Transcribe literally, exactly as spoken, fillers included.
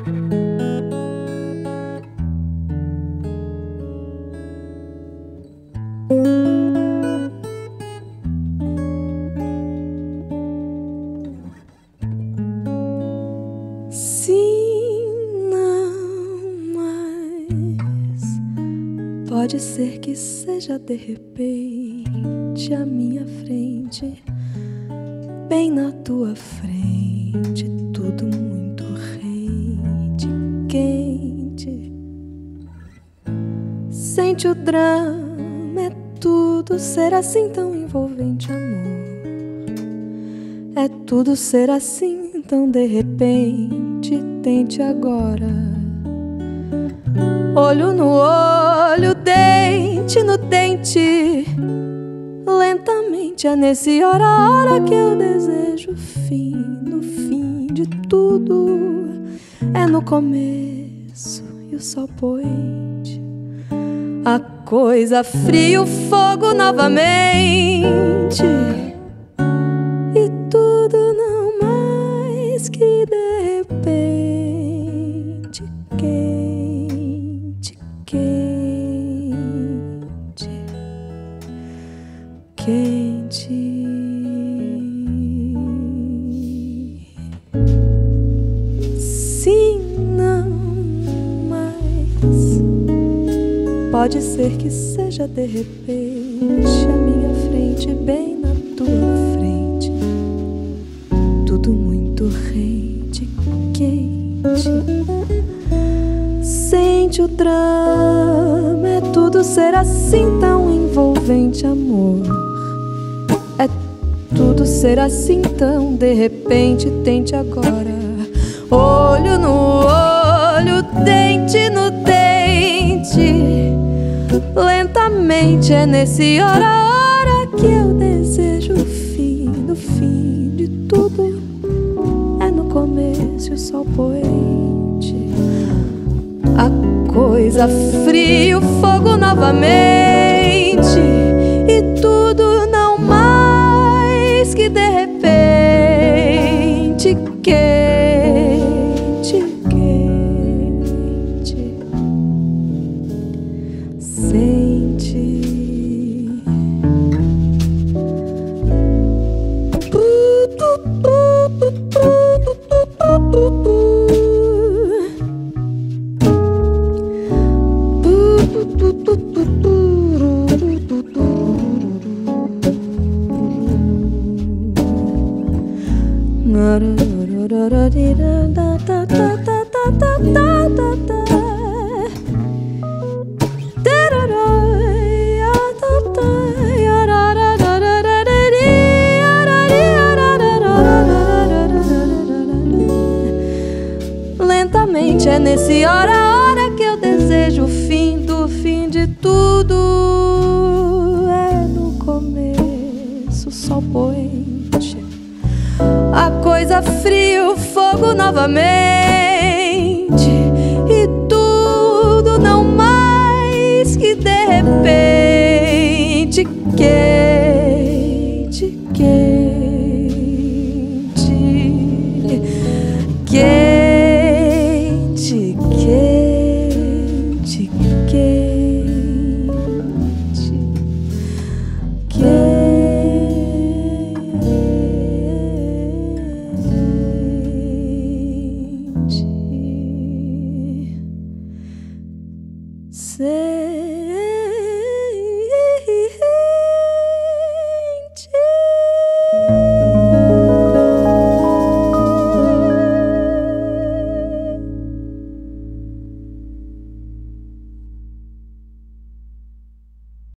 Pode ser que seja de repente à minha frente, bem na tua frente, tudo muito rente, quente. Sente o drama, é tudo ser assim tão envolvente, amor. É tudo ser assim tão de repente, tente agora. Olho no olho, dente no dente, lentamente é nesse hora a hora que eu desejo o fim. No fim de tudo é no começo e o sol poente. A coisa fria, o fogo novamente, e tudo não mais que de repente quente, quente, quente. Sim, não mais. Pode ser que seja de repente à minha frente, bem na tua frente, tudo muito rente, quente. Sente o drama, é tudo ser assim tão envolvente, amor. É tudo ser assim tão de repente, tente agora. Olho no olho, dente no dente, lentamente é nesse hora a hora que eu desejo o fim. No fim de tudo é no começo e o sol poente. A coisa fria, o fogo novamente, e tudo não mais que de repente quente, quente. Sente. Lentamente é nesse hora a hora que eu desejo o fim do fim de tudo. É no começo, sol poente. A coisa fria, o fogo novamente.